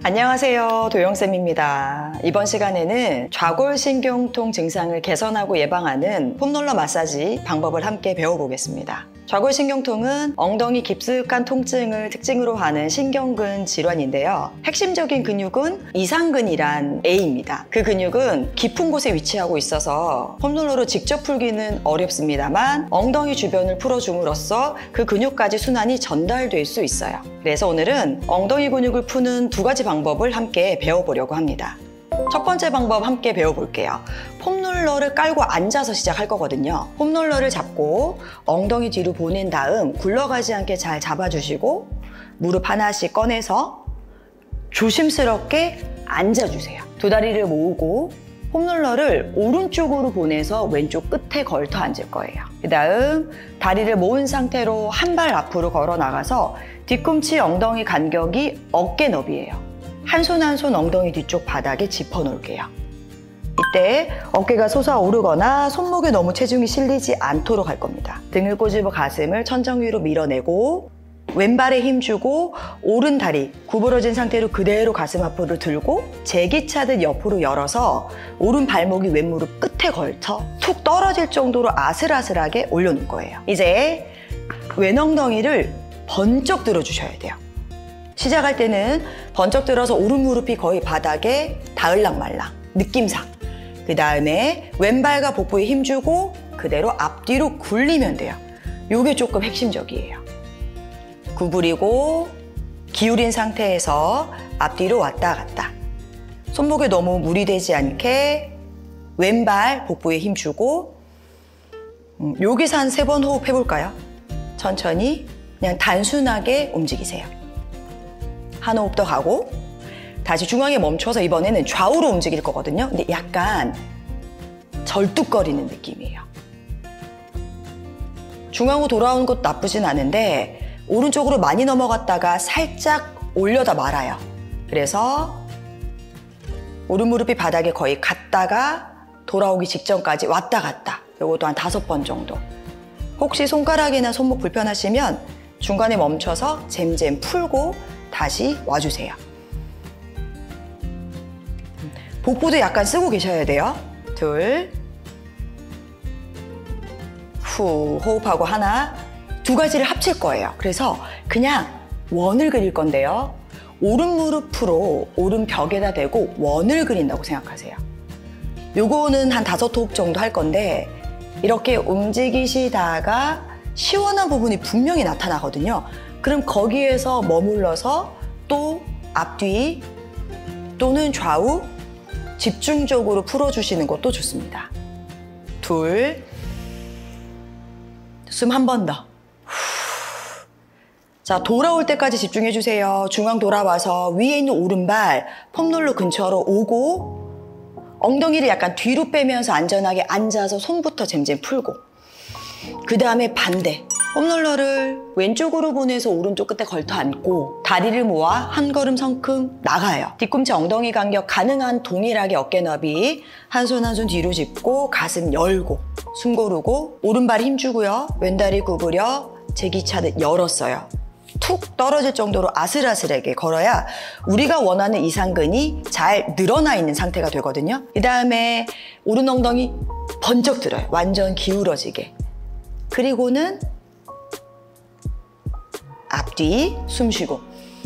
안녕하세요, 도영쌤입니다. 이번 시간에는 좌골신경통 증상을 개선하고 예방하는 폼롤러 마사지 방법을 함께 배워보겠습니다. 좌골신경통은 엉덩이 깊숙한 통증을 특징으로 하는 신경근 질환인데요. 핵심적인 근육은 이상근이란 A입니다. 그 근육은 깊은 곳에 위치하고 있어서 폼롤러로 직접 풀기는 어렵습니다만 엉덩이 주변을 풀어줌으로써 그 근육까지 순환이 전달될 수 있어요. 그래서 오늘은 엉덩이 근육을 푸는 두 가지 방법을 함께 배워보려고 합니다. 첫 번째 방법 함께 배워볼게요. 폼롤러를 깔고 앉아서 시작할 거거든요. 폼롤러를 잡고 엉덩이 뒤로 보낸 다음 굴러가지 않게 잘 잡아주시고 무릎 하나씩 꺼내서 조심스럽게 앉아주세요. 두 다리를 모으고 폼롤러를 오른쪽으로 보내서 왼쪽 끝에 걸터 앉을 거예요. 그 다음 다리를 모은 상태로 한 발 앞으로 걸어 나가서 뒤꿈치 엉덩이 간격이 어깨 너비예요. 한 손 한 손 엉덩이 뒤쪽 바닥에 짚어 놓을게요. 이때 어깨가 솟아오르거나 손목에 너무 체중이 실리지 않도록 할 겁니다. 등을 꼬집어 가슴을 천정 위로 밀어내고 왼발에 힘주고 오른 다리 구부러진 상태로 그대로 가슴 앞으로 들고 제기차듯 옆으로 열어서 오른 발목이 왼무릎 끝에 걸쳐 툭 떨어질 정도로 아슬아슬하게 올려놓을 거예요. 이제 왼 엉덩이를 번쩍 들어주셔야 돼요. 시작할 때는 번쩍 들어서 오른 무릎이 거의 바닥에 닿을랑말랑 느낌상. 그 다음에 왼발과 복부에 힘주고 그대로 앞뒤로 굴리면 돼요. 요게 조금 핵심적이에요. 구부리고 기울인 상태에서 앞뒤로 왔다 갔다. 손목에 너무 무리 되지 않게 왼발 복부에 힘주고 여기서 한 3번 호흡 해볼까요? 천천히 그냥 단순하게 움직이세요. 한 호흡 더 가고 다시 중앙에 멈춰서 이번에는 좌우로 움직일 거거든요. 근데 약간 절뚝거리는 느낌이에요. 중앙으로 돌아오는 것도 나쁘진 않은데 오른쪽으로 많이 넘어갔다가 살짝 올려다 말아요. 그래서 오른 무릎이 바닥에 거의 갔다가 돌아오기 직전까지 왔다 갔다. 이것도 한 5번 정도. 혹시 손가락이나 손목 불편하시면 중간에 멈춰서 잼잼 풀고 다시 와주세요. 복부도 약간 쓰고 계셔야 돼요. 둘, 후, 호흡하고 하나, 두 가지를 합칠 거예요. 그래서 그냥 원을 그릴 건데요. 오른 무릎으로 오른 벽에다 대고 원을 그린다고 생각하세요. 요거는 한 5호흡 정도 할 건데 이렇게 움직이시다가 시원한 부분이 분명히 나타나거든요. 그럼 거기에서 머물러서 또 앞뒤 또는 좌우 집중적으로 풀어주시는 것도 좋습니다. 둘, 숨 한 번 더. 자, 돌아올 때까지 집중해주세요. 중앙 돌아와서 위에 있는 오른발 폼롤러 근처로 오고 엉덩이를 약간 뒤로 빼면서 안전하게 앉아서 손부터 잼잼 풀고 그 다음에 반대. 폼롤러를 왼쪽으로 보내서 오른쪽 끝에 걸터 앉고 다리를 모아 한 걸음 성큼 나가요. 뒤꿈치 엉덩이 간격 가능한 동일하게 어깨 너비 한 손 한 손 뒤로 짚고 가슴 열고 숨 고르고 오른발 힘주고요. 왼다리 구부려 제기차듯 열었어요. 툭 떨어질 정도로 아슬아슬하게 걸어야 우리가 원하는 이상근이 잘 늘어나 있는 상태가 되거든요. 그 다음에 오른 엉덩이 번쩍 들어요. 완전 기울어지게. 그리고는 앞뒤 숨 쉬고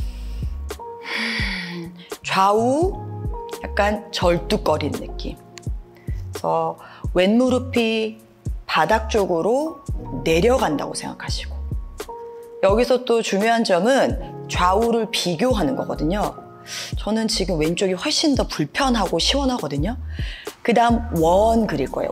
좌우 약간 절뚝거리는 느낌. 그래서 왼무릎이 바닥 쪽으로 내려간다고 생각하시고 여기서 또 중요한 점은 좌우를 비교하는 거거든요. 저는 지금 왼쪽이 훨씬 더 불편하고 시원하거든요. 그 다음 원 그릴 거예요.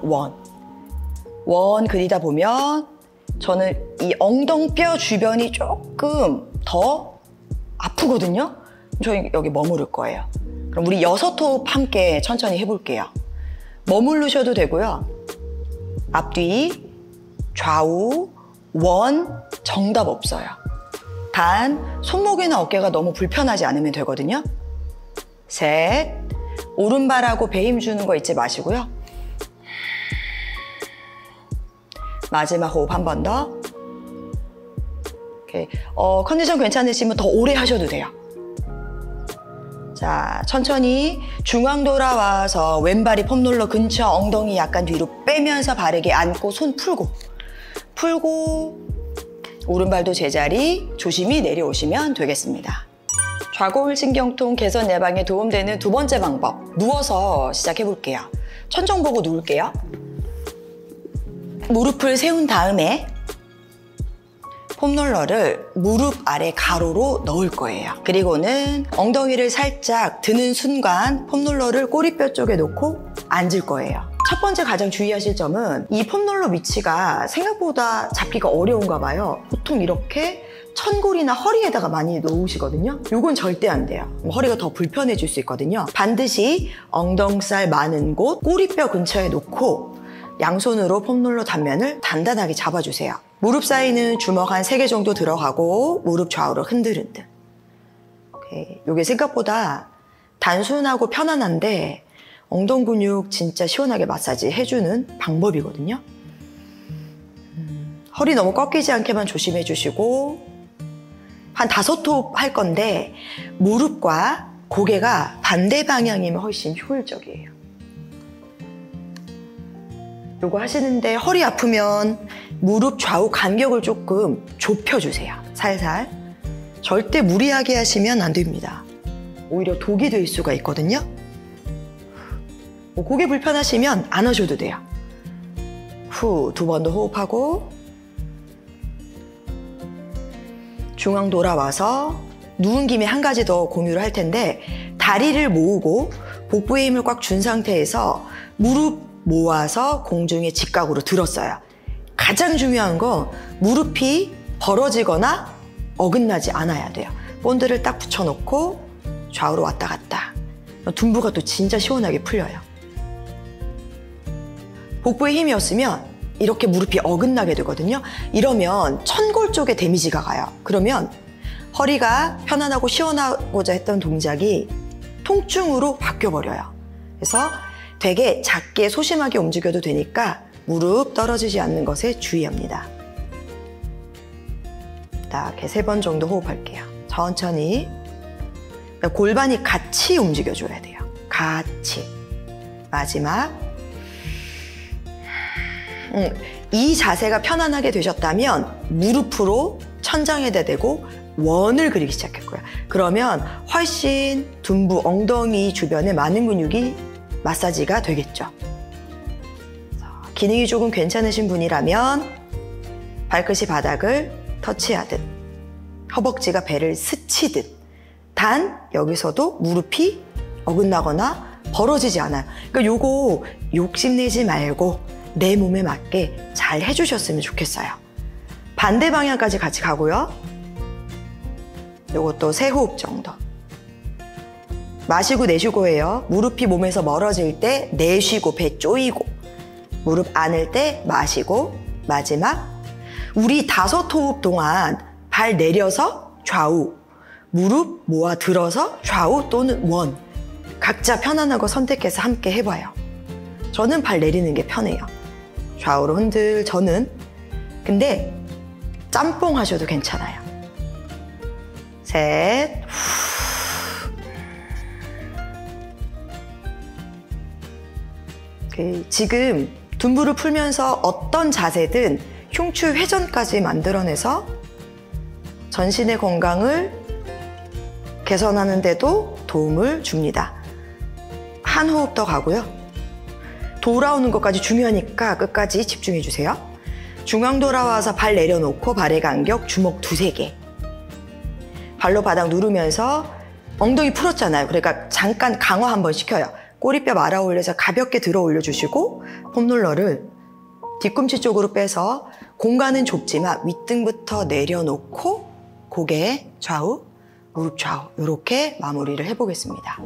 원 그리다 보면 저는 이 엉덩뼈 주변이 조금 더 아프거든요. 저희 여기 머무를 거예요. 그럼 우리 6호흡 함께 천천히 해볼게요. 머무르셔도 되고요. 앞뒤, 좌우, 원, 정답 없어요. 단 손목이나 어깨가 너무 불편하지 않으면 되거든요. 셋, 오른발하고 배 힘 주는 거 잊지 마시고요. 마지막 호흡 한 번 더. 오케이. 컨디션 괜찮으시면 더 오래 하셔도 돼요. 자, 천천히 중앙 돌아와서 왼발이 폼롤러 근처 엉덩이 약간 뒤로 빼면서 바르게 안고 손 풀고 오른발도 제자리 조심히 내려오시면 되겠습니다. 좌골신경통 개선 예방에 도움되는 두 번째 방법, 누워서 시작해 볼게요. 천정 보고 누울게요. 무릎을 세운 다음에 폼롤러를 무릎 아래 가로로 넣을 거예요. 그리고는 엉덩이를 살짝 드는 순간 폼롤러를 꼬리뼈 쪽에 놓고 앉을 거예요. 첫 번째 가장 주의하실 점은 이 폼롤러 위치가 생각보다 잡기가 어려운가 봐요. 보통 이렇게 천골이나 허리에다가 많이 놓으시거든요. 이건 절대 안 돼요. 허리가 더 불편해질 수 있거든요. 반드시 엉덩살 많은 곳 꼬리뼈 근처에 놓고 양손으로 폼롤러 단면을 단단하게 잡아주세요. 무릎 사이는 주먹 한 3개 정도 들어가고 무릎 좌우로 흔들흔들. 이게 생각보다 단순하고 편안한데 엉덩 근육 진짜 시원하게 마사지 해주는 방법이거든요. 허리 너무 꺾이지 않게만 조심해 주시고 한 5호흡 할 건데 무릎과 고개가 반대 방향이면 훨씬 효율적이에요. 요거 하시는데 허리 아프면 무릎 좌우 간격을 조금 좁혀주세요. 살살. 절대 무리하게 하시면 안 됩니다. 오히려 독이 될 수가 있거든요. 고개 불편하시면 안 하셔도 돼요. 후, 2번 더 호흡하고 중앙 돌아와서 누운 김에 한 가지 더 공유를 할 텐데 다리를 모으고 복부에 힘을 꽉 준 상태에서 무릎 모아서 공중에 직각으로 들었어요. 가장 중요한 건 무릎이 벌어지거나 어긋나지 않아야 돼요. 본드를 딱 붙여놓고 좌우로 왔다 갔다. 둔부가 또 진짜 시원하게 풀려요. 복부에 힘이 없으면 이렇게 무릎이 어긋나게 되거든요. 이러면 천골 쪽에 데미지가 가요. 그러면 허리가 편안하고 시원하고자 했던 동작이 통증으로 바뀌어버려요. 그래서 되게 작게 소심하게 움직여도 되니까 무릎 떨어지지 않는 것에 주의합니다. 이렇게 3번 정도 호흡할게요. 천천히. 골반이 같이 움직여줘야 돼요. 같이. 마지막. 이 자세가 편안하게 되셨다면 무릎으로 천장에다 대고 원을 그리기 시작했고요. 그러면 훨씬 둔부, 엉덩이 주변에 많은 근육이 마사지가 되겠죠. 기능이 조금 괜찮으신 분이라면 발끝이 바닥을 터치하듯 허벅지가 배를 스치듯 단 여기서도 무릎이 어긋나거나 벌어지지 않아요. 그러니까 요거 욕심내지 말고 내 몸에 맞게 잘 해주셨으면 좋겠어요. 반대 방향까지 같이 가고요. 요것도 3호흡 정도. 마시고 내쉬고 해요. 무릎이 몸에서 멀어질 때 내쉬고 배 조이고 무릎 안을 때 마시고 마지막 우리 5호흡 동안 발 내려서 좌우 무릎 모아 들어서 좌우 또는 원 각자 편안한 거 선택해서 함께 해봐요. 저는 발 내리는 게 편해요. 좌우로 흔들 저는 근데 짬뽕 하셔도 괜찮아요. 셋 지금 둔부를 풀면서 어떤 자세든 흉추 회전까지 만들어내서 전신의 건강을 개선하는 데도 도움을 줍니다. 한 호흡 더 가고요. 돌아오는 것까지 중요하니까 끝까지 집중해 주세요. 중앙 돌아와서 발 내려놓고 발의 간격 주먹 2-3개. 발로 바닥 누르면서 엉덩이 풀었잖아요. 그러니까 잠깐 강화 한번 시켜요. 꼬리뼈 말아 올려서 가볍게 들어 올려주시고 폼롤러를 뒤꿈치 쪽으로 빼서 공간은 좁지만 윗등부터 내려놓고 고개 좌우, 무릎 좌우 이렇게 마무리를 해보겠습니다.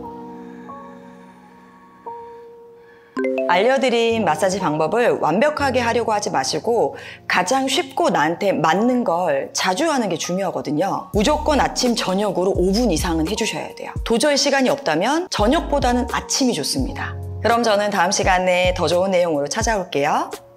알려드린 마사지 방법을 완벽하게 하려고 하지 마시고 가장 쉽고 나한테 맞는 걸 자주 하는 게 중요하거든요. 무조건 아침, 저녁으로 5분 이상은 해주셔야 돼요. 도저히 시간이 없다면 저녁보다는 아침이 좋습니다. 그럼 저는 다음 시간에 더 좋은 내용으로 찾아올게요.